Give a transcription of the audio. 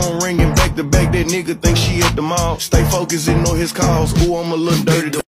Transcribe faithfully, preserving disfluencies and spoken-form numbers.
phone ringing back to back, that nigga think she at the mall. Stay focused, ignore his calls. Ooh, I'm a little dirty.